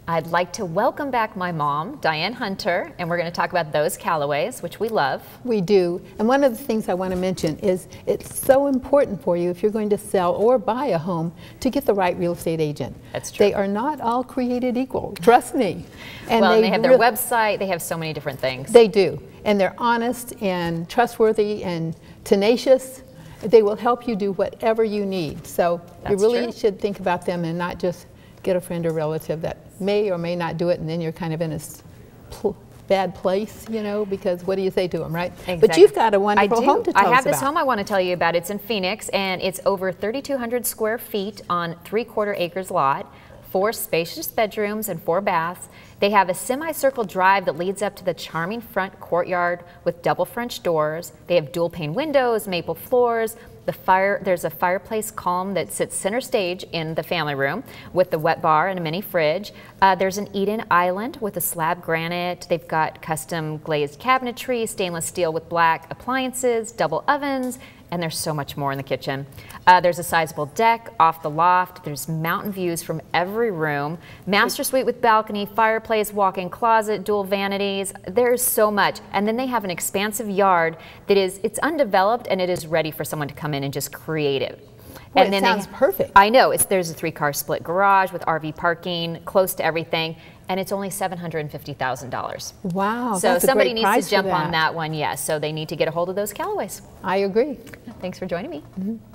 I'd like to welcome back my mom, Diane Hunter, and we're going to talk about those Callaways, which we love. We do. And one of the things I want to mention is it's so important for you if you're going to sell or buy a home to get the right real estate agent. That's true. They are not all created equal, trust me. And well, they have their website, they have so many different things. They do. And they're honest and trustworthy and tenacious. They will help you do whatever you need. So you really should think about them and not just get a friend or relative that may or may not do it, and then you're kind of in a bad place, you know, because what do you say to them, right? Exactly. But you've got a wonderful home to tell us about. I have this home I want to tell you about. It's in Phoenix, and it's over 3,200 square feet on 3/4 acres lot, 4 spacious bedrooms and 4 baths. They have a semicircle drive that leads up to the charming front courtyard with double French doors. They have dual pane windows, maple floors. There's a fireplace column that sits center stage in the family room with the wet bar and a mini fridge. There's an eat-in island with a slab granite. They've got custom glazed cabinetry, stainless steel with black appliances, double ovens, and there's so much more in the kitchen. There's a sizable deck off the loft. There's mountain views from every room. Master suite with balcony, fireplace, walk-in closet, dual vanities. There's so much. And then they have an expansive yard that it's undeveloped, and it is ready for someone to come in and just create it. Boy, and then it sounds perfect. I know. There's a 3-car split garage with RV parking, close to everything, and it's only $750,000. Wow, so that's somebody a great price needs to jump for that. on that one, yes. So they need to get a hold of those Callaways. I agree. Thanks for joining me. Mm-hmm.